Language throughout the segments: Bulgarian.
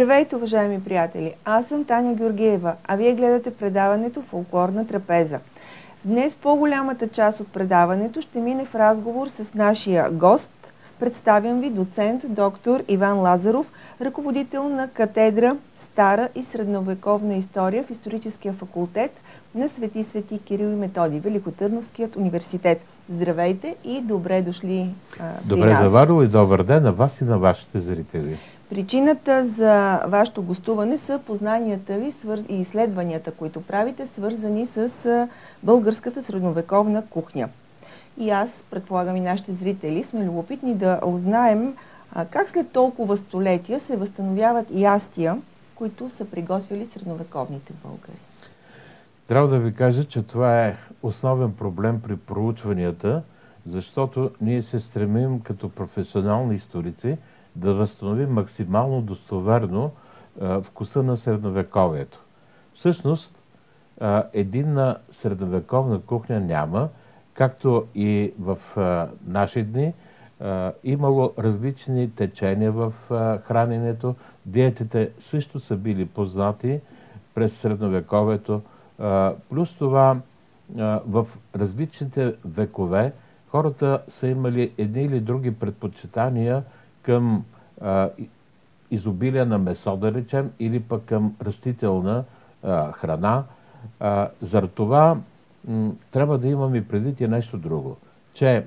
Здравейте, уважаеми приятели! Аз съм Таня Георгиева, а вие гледате предаването "Фолклорна трапеза". Днес по-голямата част от предаването ще мине в разговор с нашия гост. Представям ви доцент доктор Иван Лазаров, ръководител на катедра Стара и средновековна история в Историческия факултет на Свети Кирил и Методий, Великотърновският университет. Здравейте и добре дошли при нас. Добре заварил и добър ден на вас и на вашите зрители. Причината за вашето гостуване са познанията ви и изследванията, които правите, свързани с българската средновековна кухня. И аз, предполагам и нашите зрители, сме любопитни да узнаем как след толкова столетия се възстановяват ястия, които са приготвили средновековните българи. Трябва да ви кажа, че това е основен проблем при проучванията, защото ние се стремим като професионални историци да възстановим максимално достоверно вкуса на средновековието. Всъщност, единна средновековна кухня няма, както и в наши дни. Имало различни течения в храненето. Диетите също са били познати през средновековието. Плюс това, в различните векове хората са имали едни или други предпочитания към изобилие на месо, да речем, или пък към растителна храна. За това трябва да имаме предвид и нещо друго, че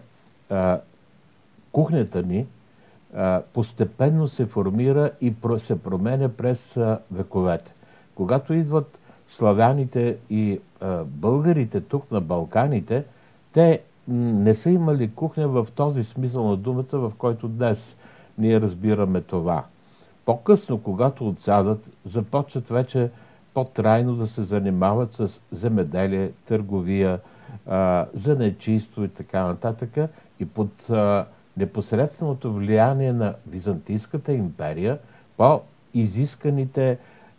кухнята ни постепенно се формира и се променя през вековете. Когато идват славяните и българите тук на Балканите, те не са имали кухня в този смисъл на думата, в който днес ние разбираме това. По-късно, когато отсядат, започват вече по-трайно да се занимават с земеделие, търговия, зеленчийство и така нататък. И под непосредственото влияние на Византийската империя, по-изисканото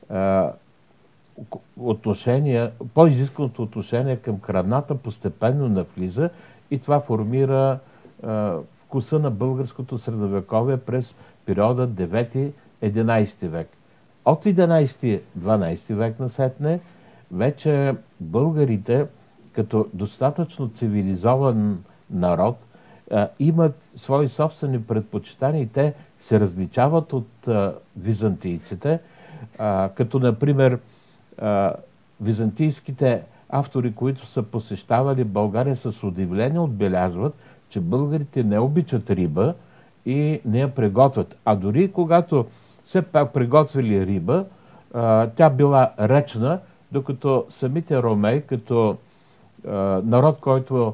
отношение към храната постепенно навлиза и това формира вкуса на българското средновековие през периода 9-11 век. От 11-12 век насетне вече българите, като достатъчно цивилизован народ, имат свои собствени предпочитания и те се различават от византийците, като например византийските автори, които са посещавали България, с удивление отбелязват, че българите не обичат риба и не я приготвят. А дори когато все пак приготвили риба, тя била речна, докато самите ромеи, като народ, който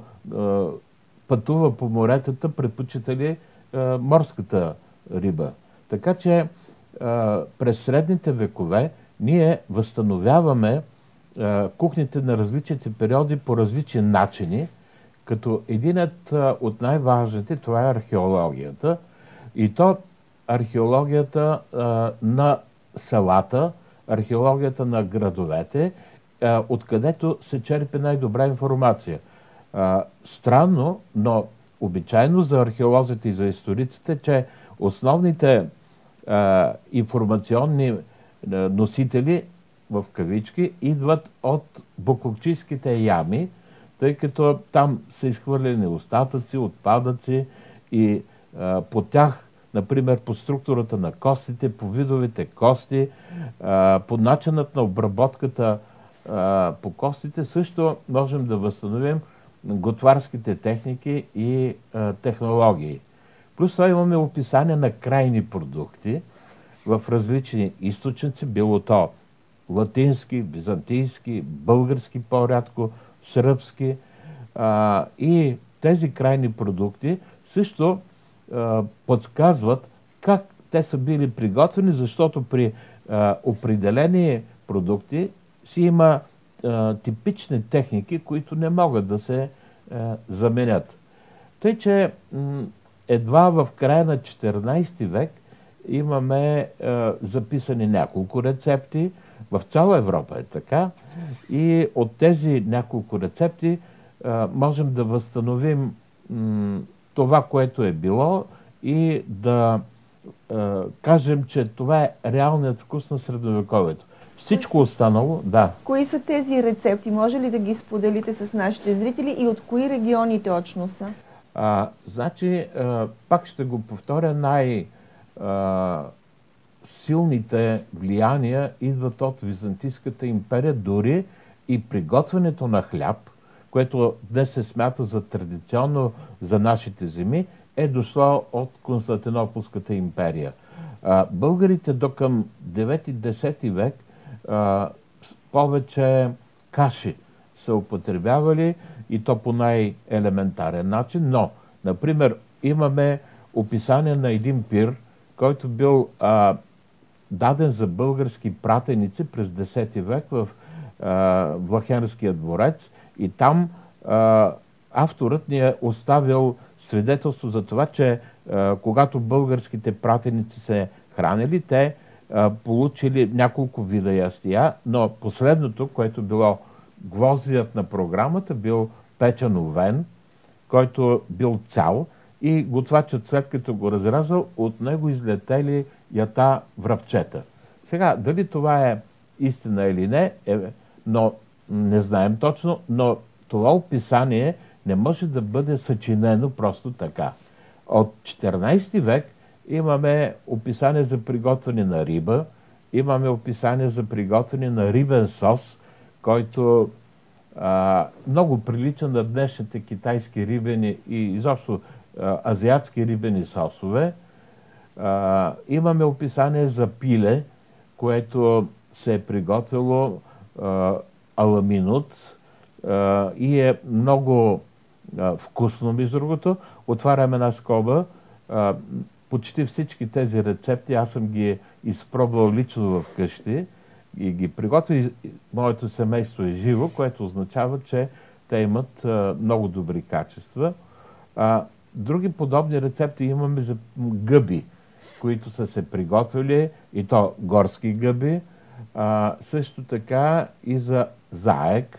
пътува по моретата, предпочитали морската риба. Така че през средните векове ние възстановяваме кухните на различните периоди по различни начини, като единът от най-важните, това е археологията. И то археологията на селата, археологията на градовете, откъдето се черпи най-добра информация. Странно, но обичайно за археолозите и за историците, че основните информационни носители, в кавички, идват от буклукчийските ями, тъй като там са изхвърлени остатъци, отпадъци и по тях, например, по структурата на костите, по видовите кости, по начинът на обработката по костите, също можем да възстановим готварските техники и технологии. Плюс това имаме описание на крайни продукти в различни източници, било то латински, византийски, български по-рядко, сръбски. И тези крайни продукти също подсказват как те са били приготвени, защото при определени продукти си има типични техники, които не могат да се заменят. Тъй, че едва в края на 14 век имаме записани няколко рецепти. В цяла Европа е така. И от тези няколко рецепти можем да възстановим това, което е било и да кажем, че това е реалният вкус на средновековието. Всичко останало, да. Кои са тези рецепти? Може ли да ги споделите с нашите зрители и от кои региони точно са? Значи, пак ще го повторя, силните влияния идват от Византийската империя, дори и приготвянето на хляб, което днес се смята за традиционно за нашите земи, е дошло от Константинополската империя. Българите до към 9-10 век повече каши са употребявали и то по най-елементарен начин, но, например, имаме описание на един пир, който бил даден за български пратеници през 10 век в Влахенския дворец и там авторът ни е оставил свидетелство за това, че когато българските пратеници се хранили, те получили няколко вида ястия, но последното, което било гвоздият на програмата, бил печен овен, който бил цял и готвачът, след като го разрязал, от него излетели ята връбчета. Сега, дали това е истина или не, но не знаем точно, но това описание не може да бъде съчинено просто така. От 14 век имаме описание за приготвяне на риба, имаме описание за приготвяне на рибен сос, който много прилича на днешните китайски рибени и изобщо азиатски рибени сосове. Имаме описание за пиле, което се е приготвило аламинут и е много вкусно, между другото. Отварям една скоба. Почти всички тези рецепти аз съм ги изпробвал лично вкъщи и ги приготвя. Моето семейство е живо, което означава, че те имат много добри качества. Други подобни рецепти имаме за гъби, които са се приготвили, и то горски гъби. Също така и за заек,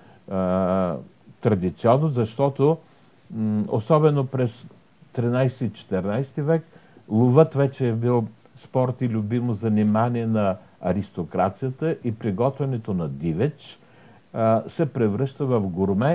традиционно, защото особено през 13 и 14 век ловът вече е бил спорт и любимо занимание на аристокрацията и приготвянето на дивеч се превръща в гурме.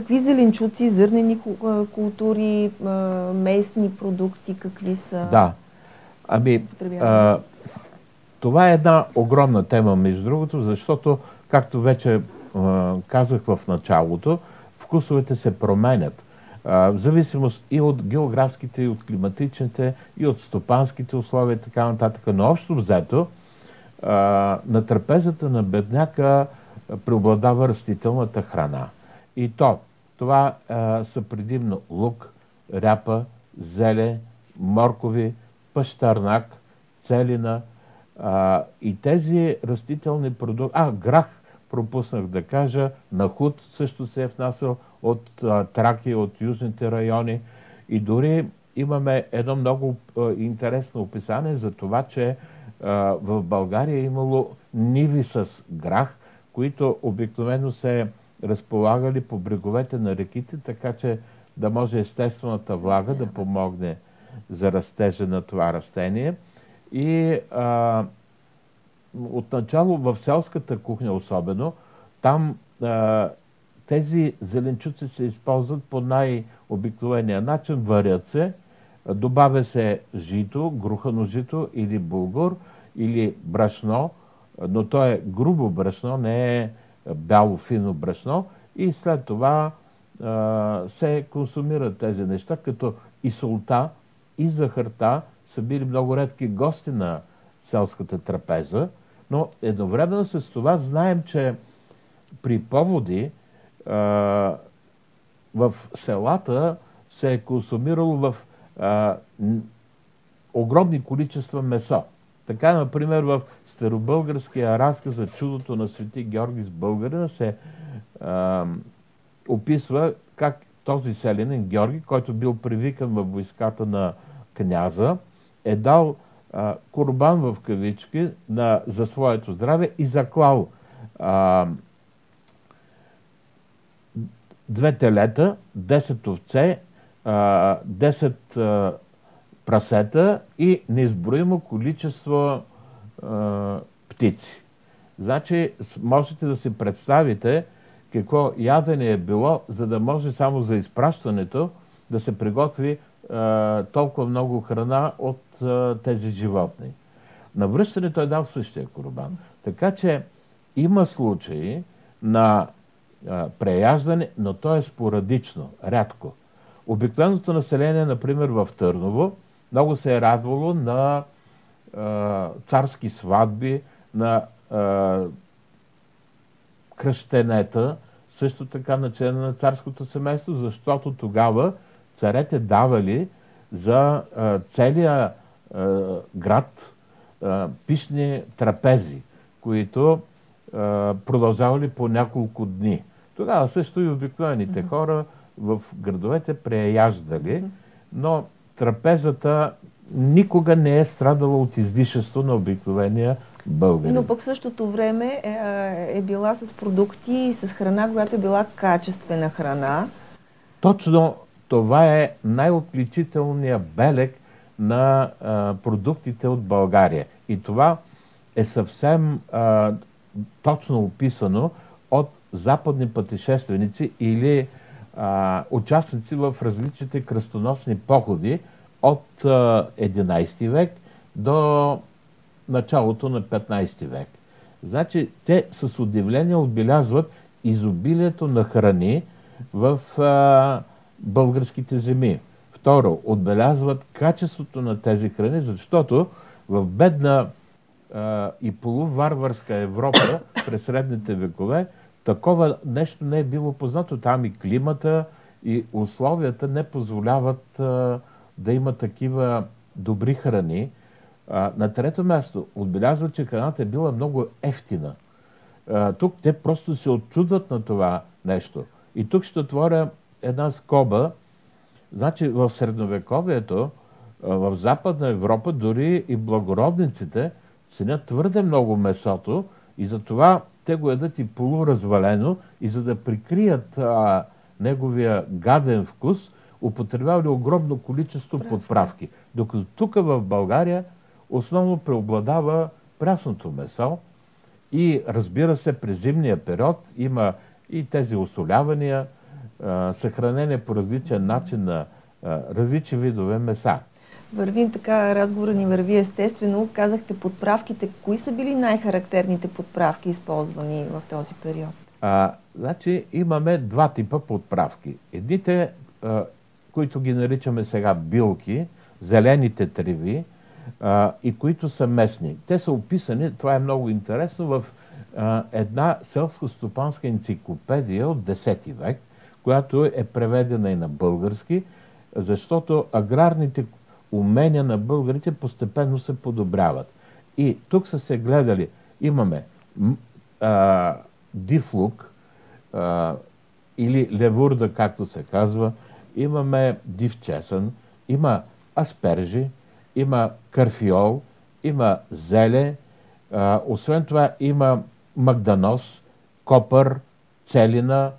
какви зеленчуци, зърнени култури, местни продукти, какви са? Да. Ами, това е една огромна тема, между другото, защото, както вече казах в началото, вкусовете се променят. В зависимост и от географските, и от климатичните, и от стопанските условия и така нататък. Но общо взето, на трапезата на бедняка преобладава растителната храна. И това са предимно лук, ряпа, зеле, моркови, пащарнак, целина. И тези растителни продукти... Грах, пропуснах да кажа, нахут също се е внасял от Тракия, от южните райони. И дори имаме едно много интересно описание за това, че в България е имало ниви с грах, които обикновено се разполагали по бреговете на реките, така че да може естествената влага да помогне за растежа на това растение. И отначало в селската кухня особено, там тези зеленчуци се използват по най-обикновения начин, варят се, добавя се жито, грухано жито или булгур, или брашно, но то е грубо брашно, не е бяло фино брашно, и след това се консумират тези неща, като и солта, и захарта са били много редки гости на селската трапеза, но едновременно с това знаем, че при поводи в селата се е консумирало в огромни количества месо. Така, например, в старобългарския разказ за чудото на свети Георги с българина се описва как този селянин Георги, който бил привикан във войската на княза, е дал курбан в кавички за своето здраве и заклал 2 телета, 10 овце, 10 прасета и неизброимо количество птици. Значи, можете да си представите какво ядене е било, за да може само за изпращането да се приготви толкова много храна от тези животни. На връщане той дал същия курбан. Така че има случаи на преяждане, но то е спорадично, рядко. Обикновеното население, например в Търново, много се е радвало на царски сватби, на кръщенета, също така на члена на царското семейство, защото тогава царете давали за целия град пищни трапези, които продължавали по няколко дни. Тогава също и обикновените хора в градовете преяждали, но трапезата никога не е страдала от излишество на обикновения българин. Но пък в същото време е била с продукти и с храна, която е била качествена храна. Точно това е най-отличителният белег на продуктите от България. И това е съвсем точно описано от западни пътешественици или участници в различните кръстоносни походи от 11 век до началото на 15 век. Значи, те с удивление отбелязват изобилието на храни в българските земи. Второ, отбелязват качеството на тези храни, защото в бедна и полуварварска Европа през средните векове такова нещо не е било познато. Там и климата, и условията не позволяват да има такива добри храни. На трето място отбелязват, че храната е била много ефтина. Тук те просто се отчудват на това нещо. И тук ще отворя една скоба. Значи в средновековието, в Западна Европа, дори и благородниците ценят твърде много месото и затова те го ядат и полуразвалено и за да прикрият неговия гаден вкус, употребявали огромно количество подправки. Докато тук в България основно преобладава прясното месо и разбира се, през зимния период има и тези осолявания, съхранение по различен начин на различни видове меса. Вървим така, разговора ни върви естествено. Казахте подправките. Кои са били най-характерните подправки, използвани в този период? Значи имаме два типа подправки. Едните, които ги наричаме сега билки, зелените треви, и които са местни. Те са описани, това е много интересно, в една селско-стопанска енциклопедия от 10 век, която е преведена и на български, защото аграрните умения на българите постепенно се подобряват. И тук са се гледали, имаме див лук, или левурда, както се казва, имаме див чесън, има аспержи, има карфиол, има зеле, освен това има магданос, копър, целина,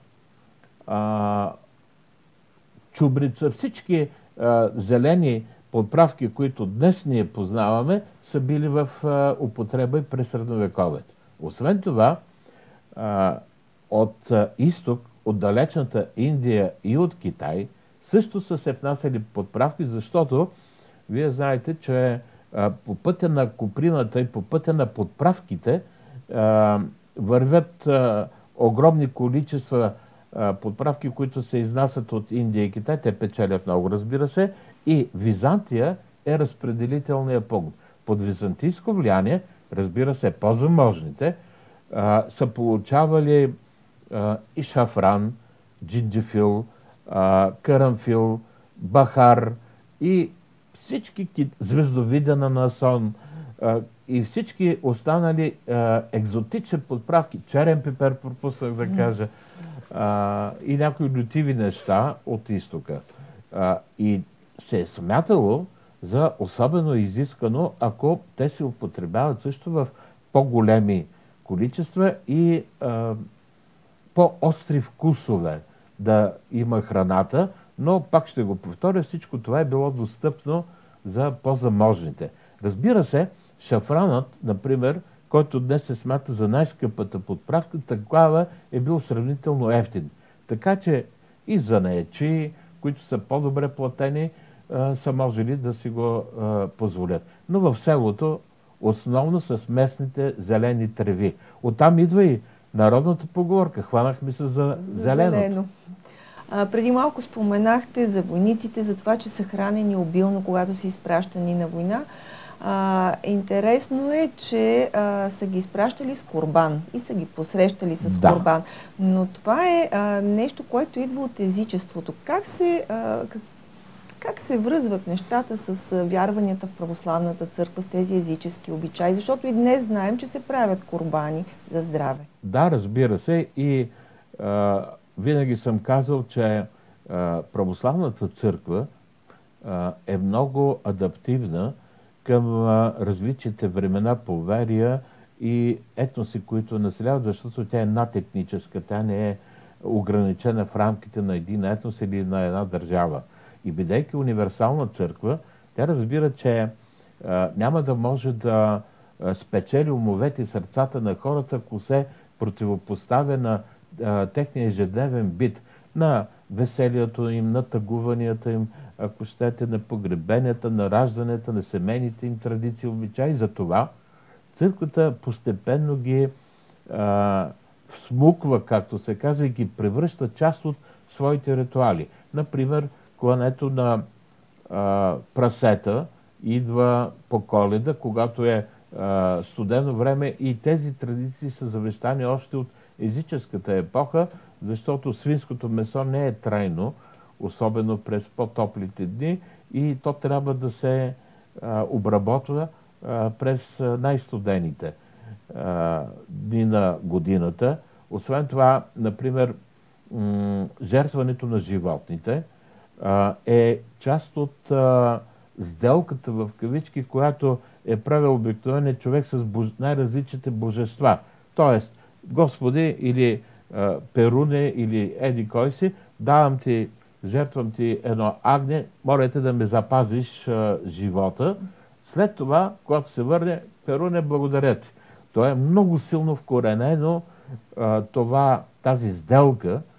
чубрица. Всички зелени подправки, които днес ние познаваме, са били в употреба и през средновековието. Освен това, от изток, от далечната Индия и от Китай, също са се внасяли подправки, защото вие знаете, че по пътя на коприната и по пътя на подправките вървят огромни количества подправки, които се изнасят от Индия и Китай. Те печелят много, разбира се. И Византия е разпределителният пункт. Под византийско влияние, разбира се, по-заможните са получавали и шафран, джинджифил, карамфил, бахар и всички звездовиден анасон и всички останали екзотични подправки, черен пипер, пропуснах да кажа, и някои лютиви неща от изтока. И се е смятало за особено изискано, ако те се употребяват също в по-големи количества и по-остри вкусове да има храната, но пак ще го повторя, всичко това е било достъпно за по-заможните. Разбира се, шафранът, например, който днес се смята за най-скъпата подправка, такава е бил сравнително евтин. Така че и занаятчии, които са по-добре платени, са можели да си го позволят. Но в селото основно с местните зелени треви. Оттам идва и народната поговорка. Хванахме се за зеленото. Преди малко споменахте за войниците, за това, че са хранени обилно, когато са изпращани на война. Интересно е, че са ги изпращали с курбан и са ги посрещали с курбан. Но това е нещо, което идва от езичеството. Как се връзват нещата с вярванията в православната църква, с тези езически обичаи? Защото и днес знаем, че се правят курбани за здраве. Да, разбира се. И винаги съм казал, че православната църква е много адаптивна към различните времена, поверия и етноси, които населяват, защото тя е надетническа, тя не е ограничена в рамките на един етнос или на една държава. И бидейки универсална църква, тя разбира, че няма да може да спечели умовете и сърцата на хората, ако се противопоставя на техния ежедневен бит, на веселието им, на тъгуванията им, ако щете, на погребенията, на ражданията, на семейните им традиции, обичаи. Затова църквата постепенно ги всмуква, както се казва, и ги превръща част от своите ритуали. Например, клането на прасета идва по Коледа, когато е студено време, и тези традиции са завещани още от езическата епоха, защото свинското месо не е трайно, особено през по-топлите дни, и то трябва да се обработва през най-студените дни на годината. Освен това, например, жертването на животните е част от сделката в кавички, която е правил обикновен човек с най-различните божества. Тоест, Господи или Перуне или еди кой си, давам ти, жертвам ти едно агне, моля те да ме запазиш живота. След това, когато се върне, Перуне, благодаря ти. То е много силно вкоренено тази сделка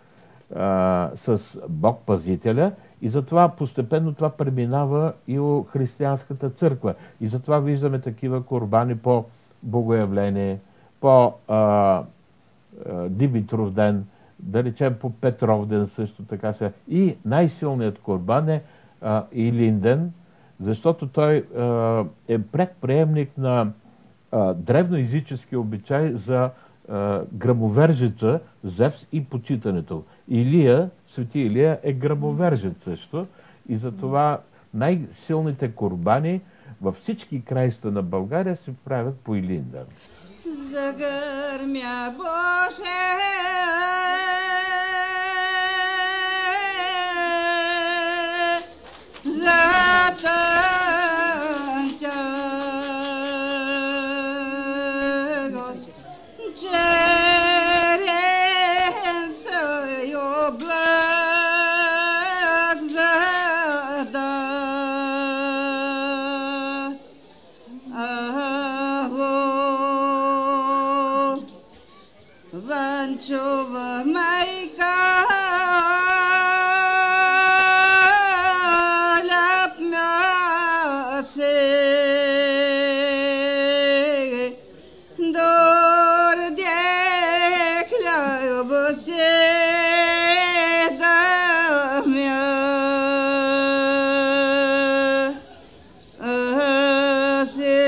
с Бог Пазителя, и затова постепенно това преминава и у християнската църква. И затова виждаме такива курбани по Богоявление, по Димитров ден, да речем по Петров ден също така се. И най-силният курбан е Илинден, защото той е пряк приемник на древноязически обичай за грамовержеца Зевс и почитането. Илия, свети Илия е грамовержец също, и затова най-силните курбани във всички краища на България се правят по Илинден. Загърмя Боже, Чува майка, ляпмя се, дорде хляба се, дамя се,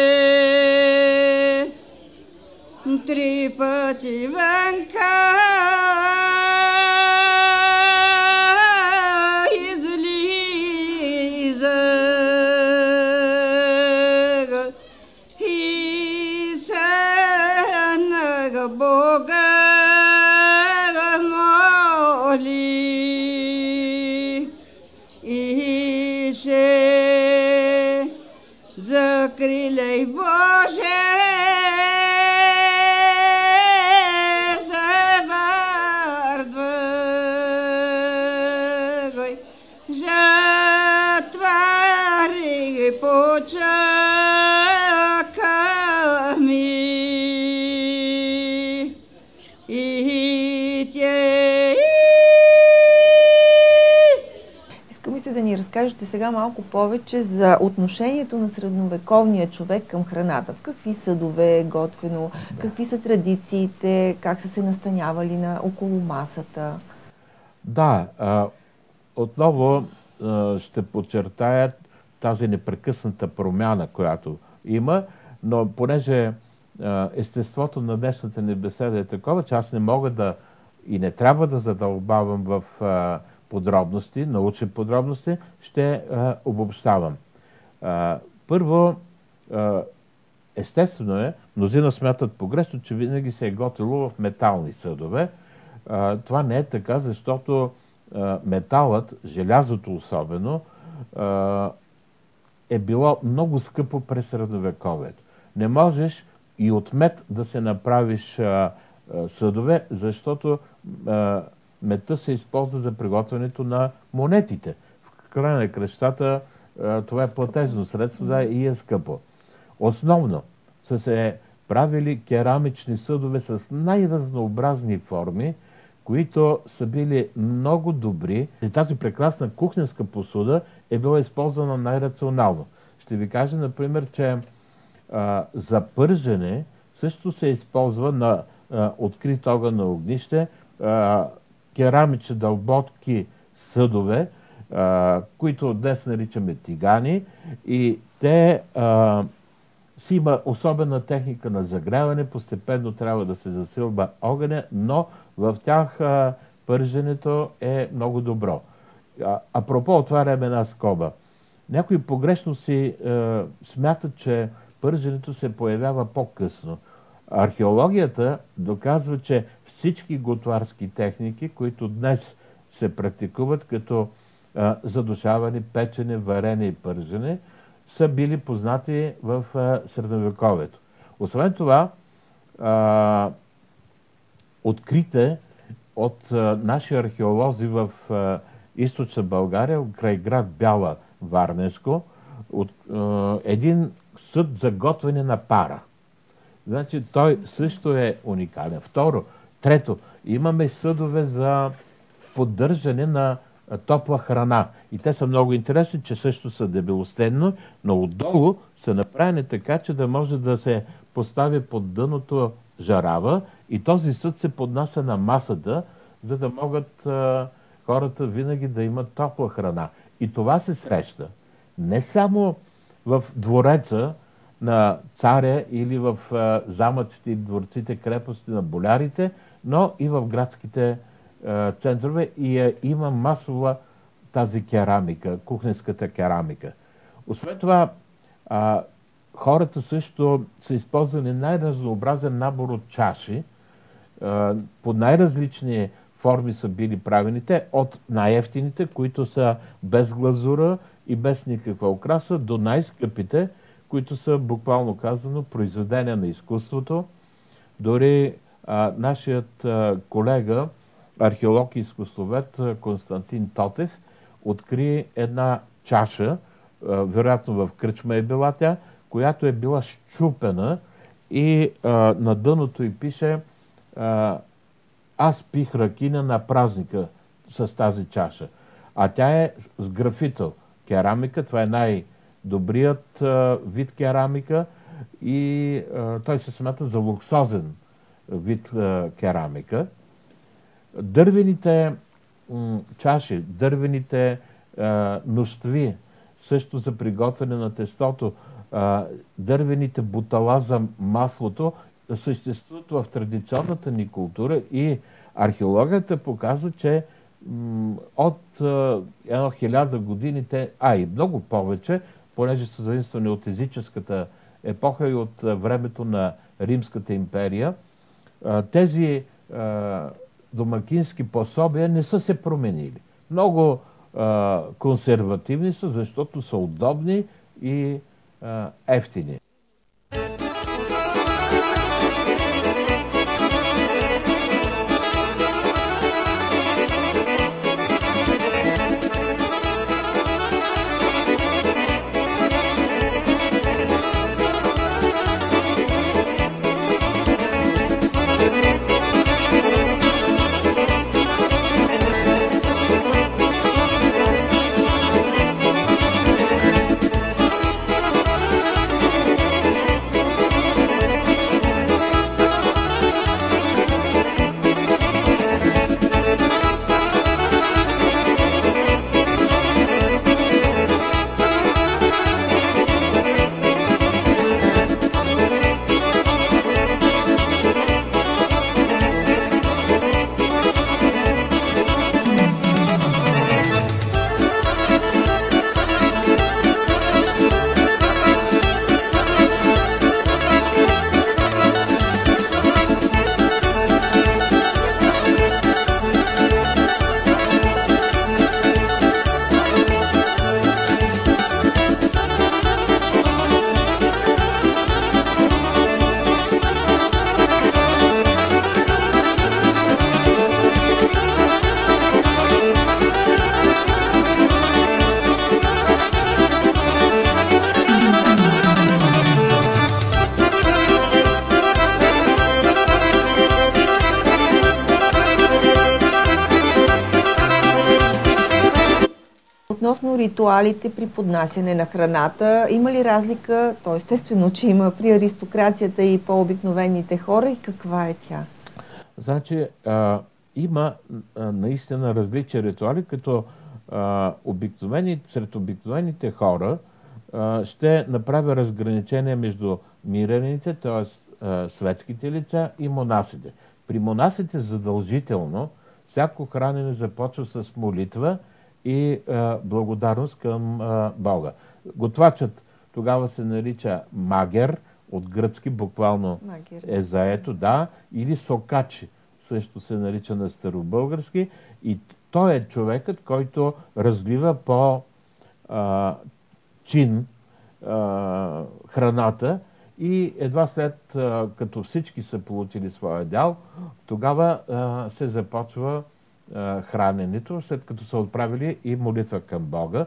три пъти вънка излиза и се Бога моли и ще закриляй Боже Да ни разкажете сега малко повече за отношението на средновековния човек към храната. В какви съдове е готвено, какви са традициите, как са се настанявали около масата? Да, отново ще подчертая тази непрекъсната промяна, която има, но понеже естеството на днешната ни беседа е такова, че аз не мога да и не трябва да задълбавам в подробности, научни подробности, ще обобщавам. Първо, естествено е, мнозина смятат погрешно, че винаги се е готвило в метални съдове. Това не е така, защото металът, желязото особено, е било много скъпо през средновековието. Не можеш и от мед да се направиш съдове, защото медта се използва за приготвянето на монетите. В края на кръщата това е платежно средство, да, и е скъпо. Основно са се правили керамични съдове с най-разнообразни форми, които са били много добри. И тази прекрасна кухненска посуда е била използвана най-рационално. Ще ви кажа, например, че за пържене също се използва на открит огън на огнище керамични дълботки съдове, които днес наричаме тигани, и те си има особена техника на загряване, постепенно трябва да се засилва огъня, но в тях пърженето е много добро. Апропо, отварям една скоба. Някои погрешно си смятат, че пърженето се появява по-късно. Археологията доказва, че всички готварски техники, които днес се практикуват като задушаване, печене, варене и пържене, са били познати в средновековието. Освен това, открите от наши археолози в източна България, край град Бяла, Варненско, един съд за готвене на пара. Значи той също е уникален. Второ, трето, имаме съдове за поддържане на топла храна. И те са много интересни, че също са дебелостенни, но отдолу са направени така, че да може да се постави под дъното жарава и този съд се поднася на масата, за да могат хората винаги да имат топла храна. И това се среща не само в двореца на царя или в замъците и дворците, крепости на болярите, но и в градските центрове и има масова тази керамика, кухненската керамика. Освен това, хората също са използвали най-разнообразен набор от чаши, по най-различни форми са били правени те, от най-ефтините, които са без глазура и без никаква украса, до най-скъпите, които са буквално казано произведения на изкуството. Дори нашият колега, археолог и изкуствовед Константин Тотев, откри една чаша, вероятно в кръчма е била тя, която е била счупена и на дъното й пише аз пих ракина на празника с тази чаша. А тя е с графитъл керамика, това е най-добрият вид керамика и той се смята за луксозен вид керамика. Дървените чаши, дървените нощви, също за приготвяне на тестото, дървените бутала за маслото съществуват в традиционната ни култура и археологията показва, че от 1000 години, и много повече, понеже са заимствани от езическата епоха и от времето на Римската империя, тези домакински пособия не са се променили. Много консервативни са, защото са удобни и ефтини. Относно ритуалите при поднасяне на храната, има ли разлика? То естествено, че има при аристокрацията и по-обикновените хора и каква е тя? Значи, има наистина различни ритуали, като сред обикновените хора ще направя разграничение между мирените, т.е. светските лица и монасите. При монасите задължително всяко хранене започва с молитва и благодарност към Бога. Готвачът тогава се нарича магер, от гръцки буквално е заето, да, или сокачи, също се нарича на старобългарски. И той е човекът, който разлива по чин храната и едва след като всички са получили своя дял, тогава се започва храненето, след като са отправили и молитва към Бога.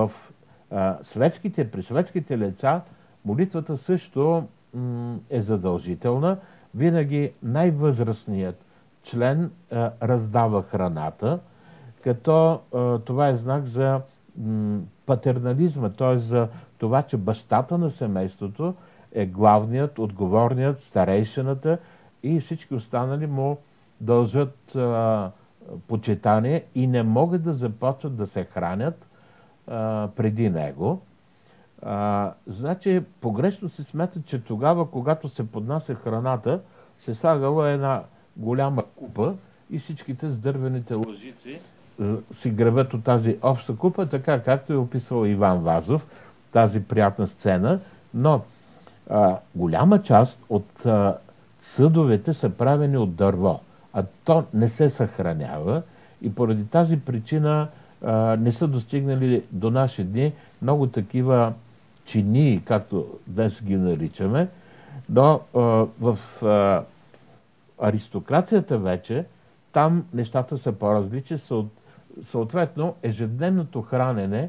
При светските лица молитвата също е задължителна. Винаги най-възрастният член раздава храната като това е знак за патернализма, т.е. за това, че бащата на семейството е главният, отговорният, старейшината и всички останали му дължат почитание и не могат да започват да се хранят преди него. Значи погрешно се смята, че тогава, когато се поднася храната, се слагала една голяма купа и всичките с дървените лъжици си гребят от тази обща купа, така както е описал Иван Вазов, тази приятна сцена. Но голяма част от съдовете са правени от дърво, а то не се съхранява и поради тази причина не са достигнали до наши дни много такива чинии, както днес ги наричаме, но в аристокрацията вече там нещата са по-различни. Съответно, ежедневното хранене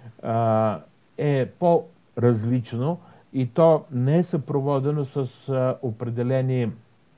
е по-различно и то не е съпроводено с определени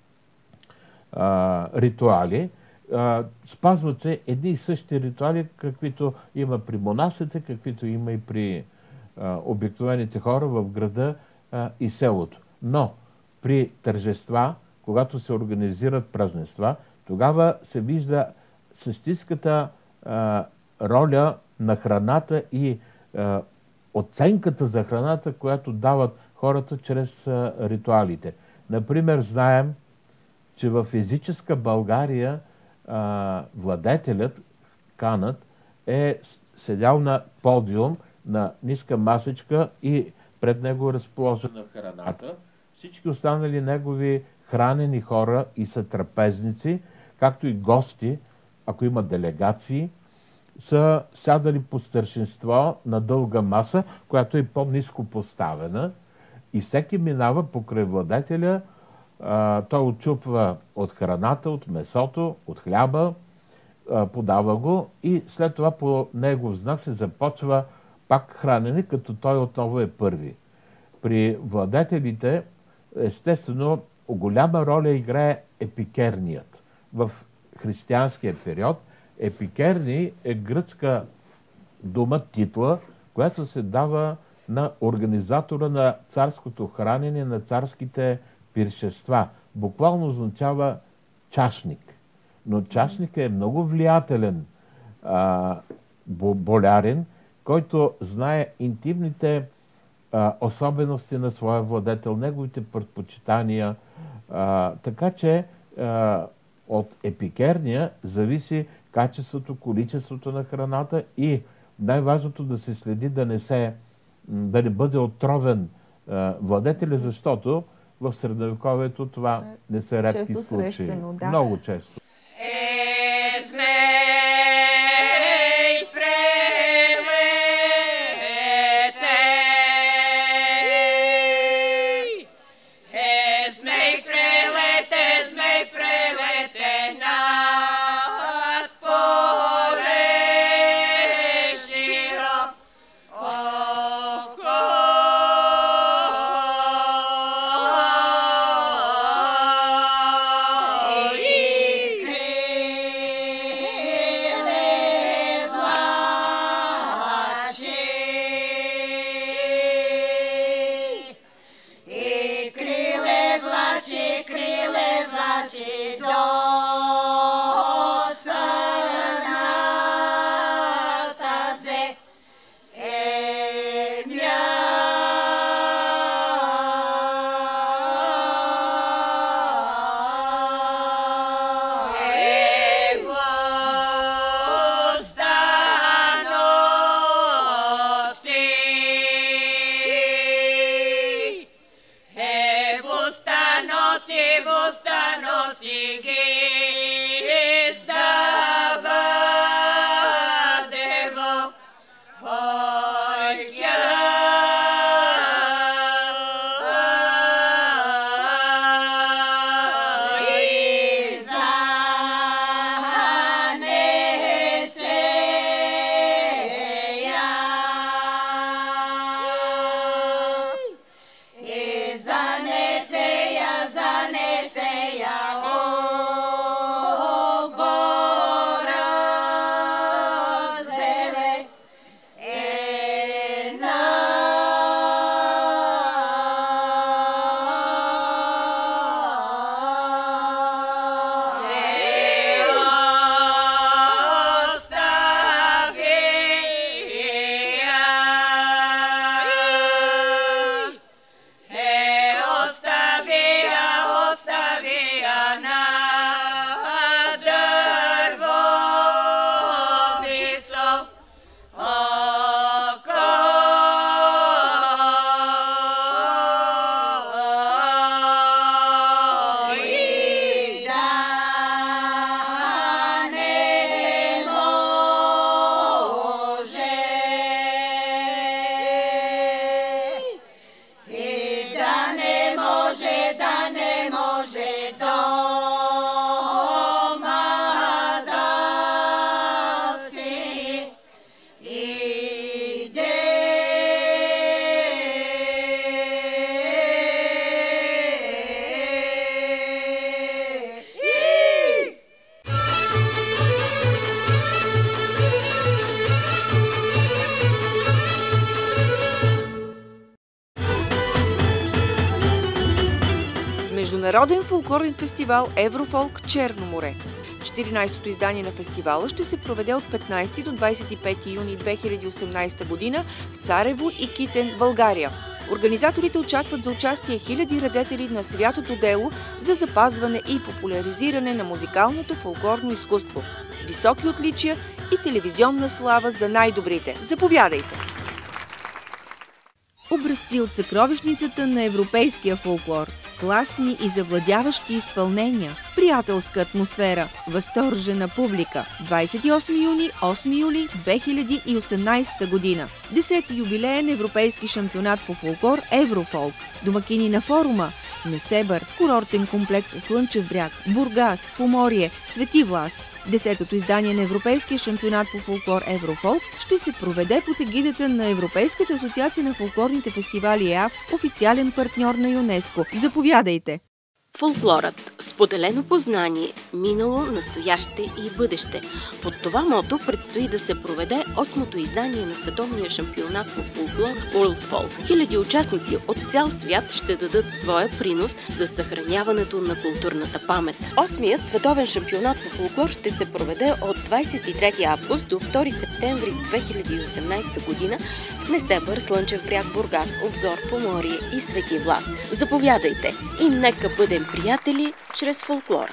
ритуали. Спазват се едни и същи ритуали, каквито има при монасите, каквито има и при обикновените хора в града и селото. Но при тържества, когато се организират празненства, тогава се вижда същинската роля на храната и оценката за храната, която дават хората чрез ритуалите. Например, знаем, че в езическа България владетелят, канът, е седял на подиум, на ниска масичка и пред него разположена храната. Всички останали негови хранени хора и сътрапезници, както и гости, ако има делегации, са сядали по старшинство на дълга маса, която е по-ниско поставена и всеки минава покрай владетеля. Той отчупва от храната, от месото, от хляба, подава го и след това по негов знак се започва пак хранене, като той отново е първи. При владетелите, естествено, голяма роля играе епикерният. В християнския период епикерни е гръцка дума, титла, която се дава на организатора на царското хранене, на царските пиршества. Буквално означава чашник. Но чашникът е много влиятелен болярин, който знае интимните особености на своя владетел, неговите предпочитания. Така че от епикерния зависи качеството, количеството на храната и най-важното да се следи да не бъде отровен владетеля, защото в средновековието това не са редки случаи. Да. Много често. Международен фолклорен фестивал Еврофолк Черно море. 14-то издание на фестивала ще се проведе от 15 до 25 юни 2018 година в Царево и Китен, България. Организаторите очакват за участие хиляди радетели на святото дело за запазване и популяризиране на музикалното фолклорно изкуство. Високи отличия и телевизионна слава за най-добрите. Заповядайте! Образци от съкровищницата на европейския фолклор. Класни и завладяващи изпълнения. Приятелска атмосфера. Възторжена публика. 28 юни, 8 юли 2018 година. 10-ти юбилеен европейски шампионат по фолклор Еврофолк. Домакини на форума: Несебър, курортен комплекс Слънчев бряг, Бургас, Поморие, Свети Влас. 10-то издание на Европейския шампионат по фолклор Еврофолк ще се проведе под егидата на Европейската асоциация на фолклорните фестивали ЕАФ, официален партньор на ЮНЕСКО. Заповядайте! Фолклорът – споделено познание, минало, настояще и бъдеще. Под това мото предстои да се проведе 8-то издание на световния шампионат по фолклор World Folk. Хиляди участници от цял свят ще дадат своя принос за съхраняването на културната памет. 8-ият световен шампионат по фолклор ще се проведе от 23 август до 2 септември 2018 година в Несебър, Слънчев бряг, Бургас, Обзор, Поморие и Свети Влас. Заповядайте и нека бъдем приятели чрез фолклора.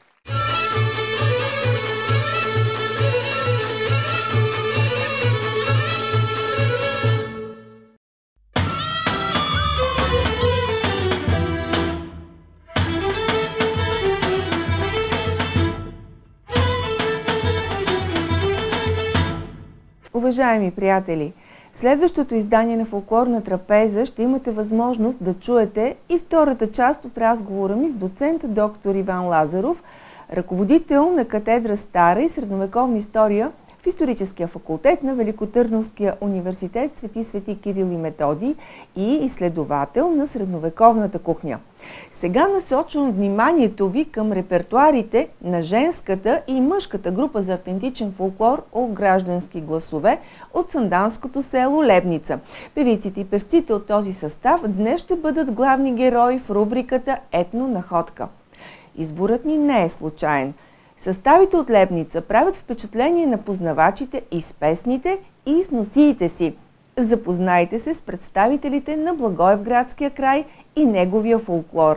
Уважаеми приятели, в следващото издание на Фолклорна трапеза ще имате възможност да чуете и втората част от разговора ми с доцент доктор Иван Лазаров, ръководител на катедра Стара и средновековна история в Историческия факултет на Великотърновския университет Свети Кирил и Методий и изследовател на средновековната кухня. Сега насочвам вниманието ви към репертуарите на женската и мъжката група за автентичен фолклор о граждански гласове от санданското село Лебница. Певиците и певците от този състав днес ще бъдат главни герои в рубриката Етнонаходка. Изборът ни не е случайен. Съставите от Лебница правят впечатление на познавачите и с песните, и с носиите си. Запознайте се с представителите на Благоевградския край и неговия фолклор.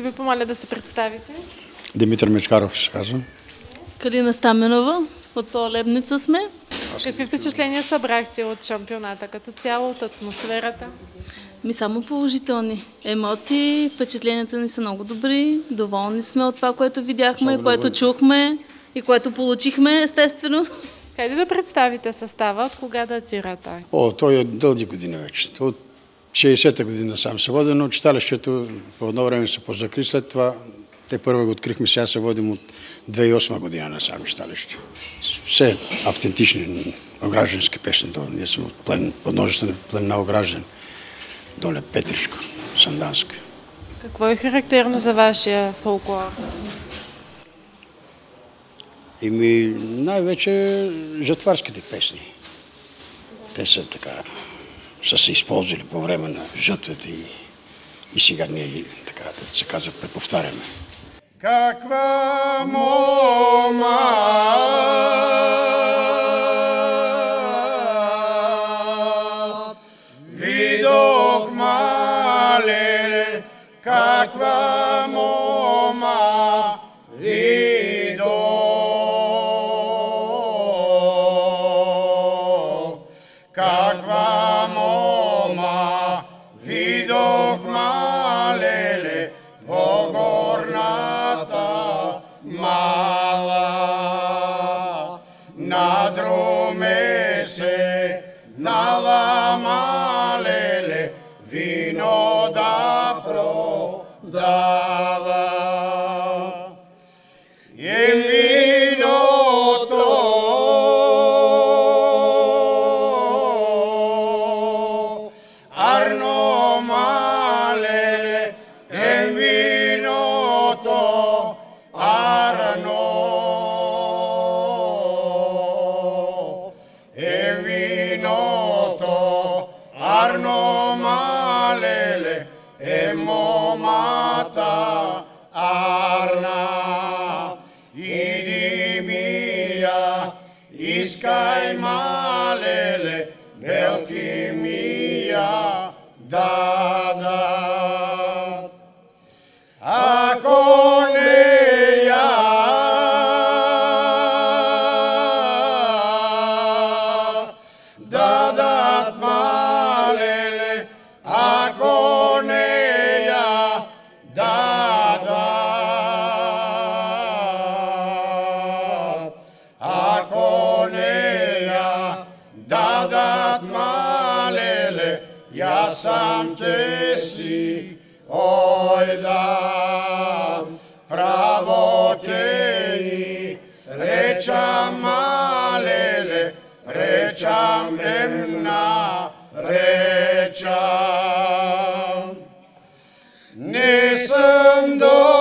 ви помоля да се представите. Димитър Мечкаров се казвам. Калина Стаменова, от село Лебница сме. Какви впечатления събрахте от шампионата като цяло, от атмосферата? Само положителни емоции, впечатленията ни са много добри, доволни сме от това, което видяхме, което чухме и което получихме, естествено. Хайде да представите състава, от кога датира той? Той е от дълги години вече. От 60-та година сам се води, но читалището по едно време се позакри, след това те първо го открихме, сега се водим от 2008 година на сам читалище. Все автентични ограждански песни. Ние сме от подножествен племена Огражден. Доле Петришко, Санданска. Какво е характерно за вашия фолклор? Най-вече жатварските песни. Те са така, са се използвали по време на жътвата и сега ние ги, така да се казва, преповтаряме. Каква мома видох мале, каква мома видох, каква мома видох малеле во горната мала, надруме се нала малеле, вино да продава. Виното арно малеле, виното арно, виното арно малеле, момата арна. Иди мия, искай малеле, белки мия дадат. Ако не я дадат малеле, ако не я дадат, ако не я дадат малеле, я сам те си ойдам, право те и речам малеле, речам емна, речам. Не съм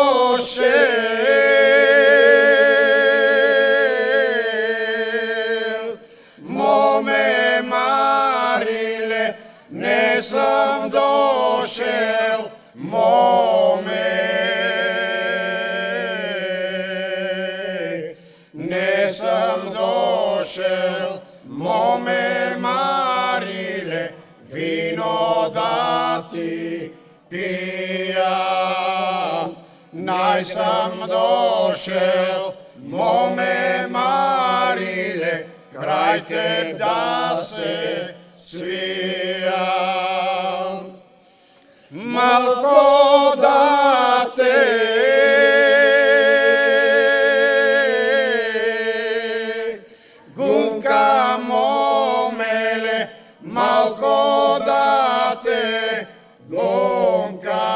дошел, моме мариле, не съм дошел, моме, не съм дошел, моме мариле, вино да ти пия. Най съм дошел, моме мариле, край теб да се свия. Малко да те гунка момеле, малко да те гунка,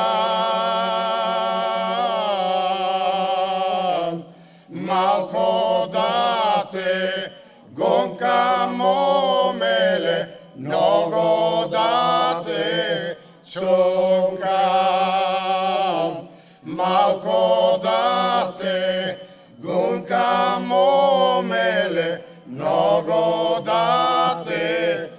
малко да те гунка момеле, много да те цункам, малко да те гунка момеле, много да те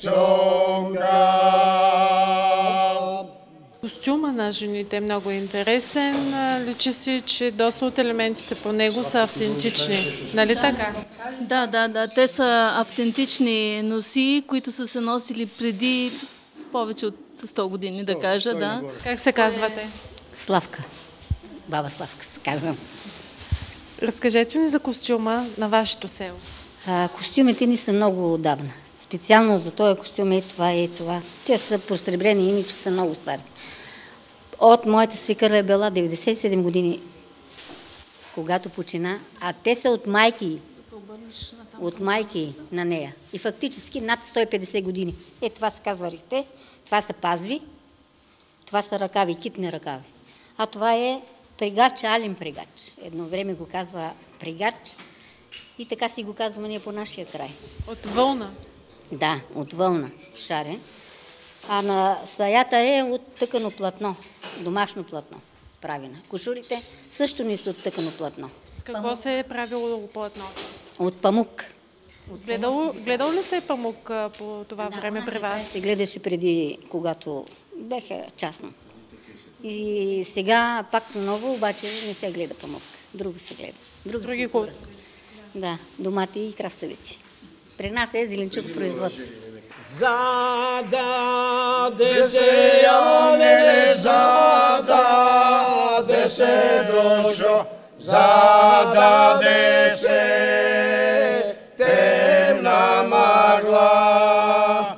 цункам. Костюма на жените е много интересен. Личи си, че доста от елементите по него са автентични. Нали така? Да. Те са автентични носи, които са се носили преди повече от 100 години, да кажа. Да. Как се казвате? Славка. Баба Славка се казвам. Разкажете ни за костюма на вашето село. Костюмите ни са много отдавна. Специално за този костюм е това. Те са простребрени, иначе са много стари. От моята свикърва е била 97 години, когато почина, а те са от майки. От майки на нея. И фактически над 150 години. Това се казва рихте, това са пазви, това са ръкави, китни ръкави. А това е пригач, ален пригач. Едно време го казва пригач и така си го казваме ние по нашия край. От вълна? Да, от вълна, шарен. А на саята е от тъкано платно, домашно платно правена. Кошурите също не са от тъкано платно. Какво се е правило платното? От памук. Гледал ли се памук по това време при вас? Се гледаше преди, когато беха частно. И сега пак ново, обаче не се гледа памук. Друго се гледа. Други култури. Да, домати и краставици. При нас е зеленчук производство. Зададе се, Янеле, зададе се, душо, зададе се, темна мъгла,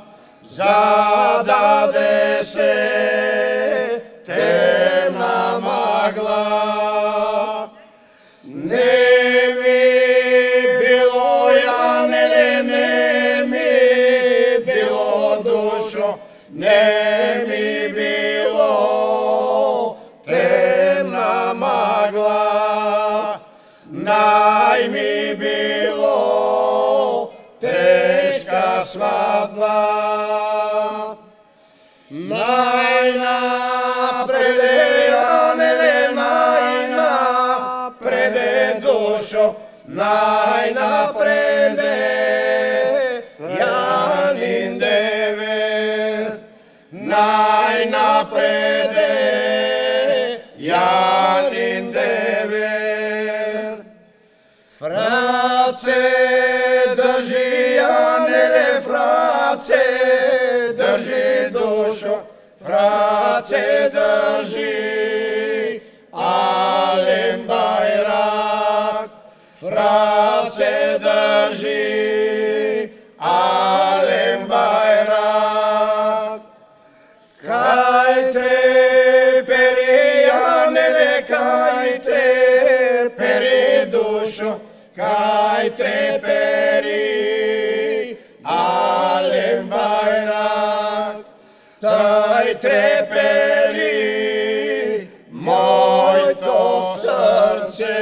зададе се, темна мъгла. Не ми било, Янеле, не ми било, душо, не ми било, темна мъгла, най ми било, тежка сватба. Най-напреде, Янеле, най-напреде, душо, най-напреде, Янин девер, най-напреде, Янин девер. Фраце държи, Янеле, фраце държи, душо, фраце държи, ален байрак, фраце държи, ален байрак. Кай трепери, Янеле, кай трепери, душо, кай трепери, ален байрак, taj трепери моето сърце.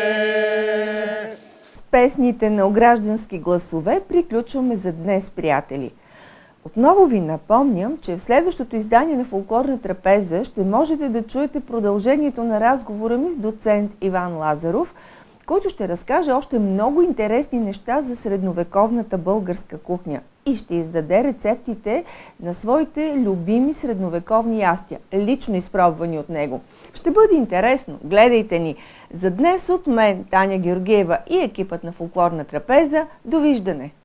С песните на граждански гласове приключваме за днес, приятели. Отново ви напомням, че в следващото издание на Фолклорна трапеза ще можете да чуете продължението на разговора ми с доцент Иван Лазаров, който ще разкаже още много интересни неща за средновековната българска кухня и ще издаде рецептите на своите любими средновековни ястия, лично изпробвани от него. Ще бъде интересно, гледайте ни! За днес от мен, Таня Георгиева и екипът на Фолклорна трапеза, довиждане!